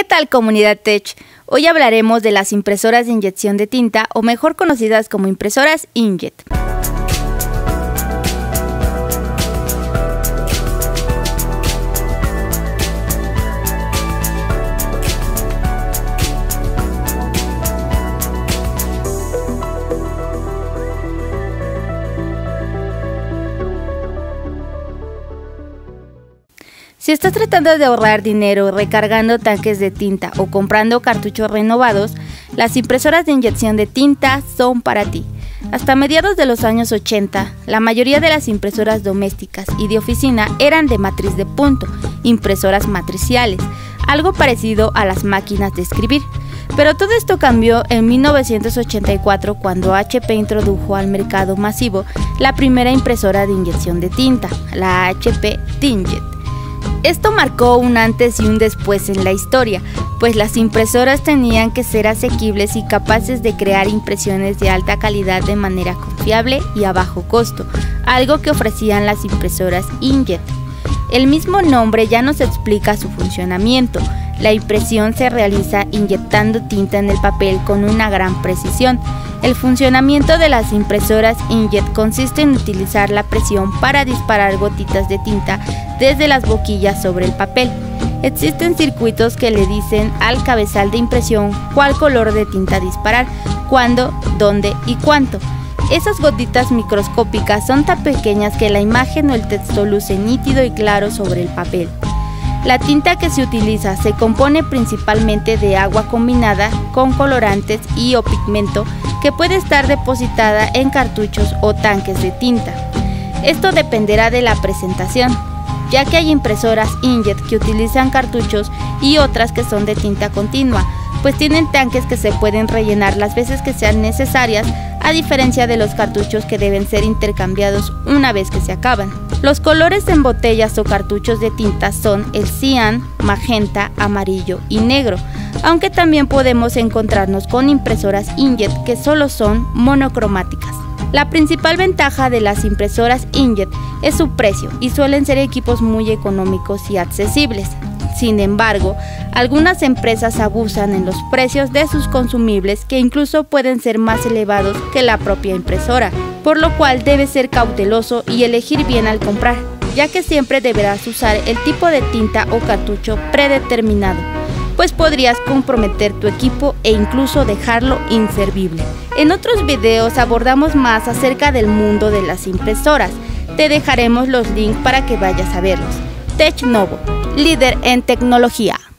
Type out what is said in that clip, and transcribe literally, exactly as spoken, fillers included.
¿Qué tal, comunidad Tech? Hoy hablaremos de las impresoras de inyección de tinta, o mejor conocidas como impresoras inkjet. Si estás tratando de ahorrar dinero recargando tanques de tinta o comprando cartuchos renovados, las impresoras de inyección de tinta son para ti. Hasta mediados de los años ochenta, la mayoría de las impresoras domésticas y de oficina eran de matriz de punto, impresoras matriciales, algo parecido a las máquinas de escribir. Pero todo esto cambió en mil novecientos ochenta y cuatro cuando H P introdujo al mercado masivo la primera impresora de inyección de tinta, la H P TinkJet. Esto marcó un antes y un después en la historia, pues las impresoras tenían que ser asequibles y capaces de crear impresiones de alta calidad de manera confiable y a bajo costo, algo que ofrecían las impresoras inkjet. El mismo nombre ya nos explica su funcionamiento. La impresión se realiza inyectando tinta en el papel con una gran precisión. El funcionamiento de las impresoras inkjet consiste en utilizar la presión para disparar gotitas de tinta desde las boquillas sobre el papel. Existen circuitos que le dicen al cabezal de impresión cuál color de tinta disparar, cuándo, dónde y cuánto. Esas gotitas microscópicas son tan pequeñas que la imagen o el texto luce nítido y claro sobre el papel. La tinta que se utiliza se compone principalmente de agua combinada con colorantes y o pigmento que puede estar depositada en cartuchos o tanques de tinta. Esto dependerá de la presentación, ya que hay impresoras inkjet que utilizan cartuchos y otras que son de tinta continua, pues tienen tanques que se pueden rellenar las veces que sean necesarias, a diferencia de los cartuchos que deben ser intercambiados una vez que se acaban. Los colores en botellas o cartuchos de tinta son el cian, magenta, amarillo y negro, aunque también podemos encontrarnos con impresoras inkjet que solo son monocromáticas. La principal ventaja de las impresoras inkjet es su precio y suelen ser equipos muy económicos y accesibles. Sin embargo, algunas empresas abusan en los precios de sus consumibles, que incluso pueden ser más elevados que la propia impresora, por lo cual debes ser cauteloso y elegir bien al comprar, ya que siempre deberás usar el tipo de tinta o cartucho predeterminado, pues podrías comprometer tu equipo e incluso dejarlo inservible. En otros videos abordamos más acerca del mundo de las impresoras. Te dejaremos los links para que vayas a verlos. TechNovo, líder en tecnología.